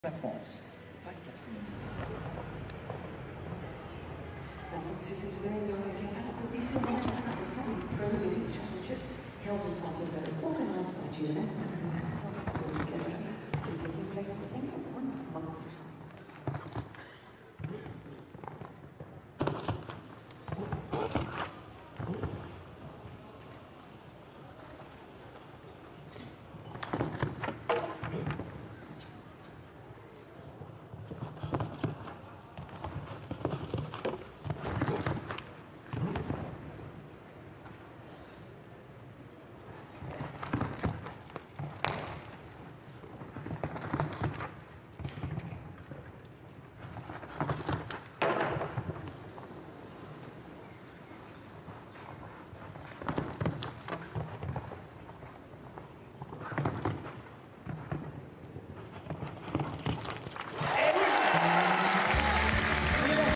La France, 24e. Francis is winning the Olympic this is the Pro League Championships held in Fontainebleau, organised by GMS and Sports Academy, taking place in